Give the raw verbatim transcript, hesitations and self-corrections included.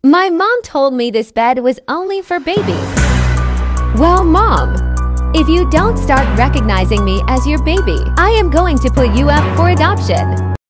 My mom told me this bed was only for babies. Well, Mom, if you don't start recognizing me as your baby, I am going to put you up for adoption.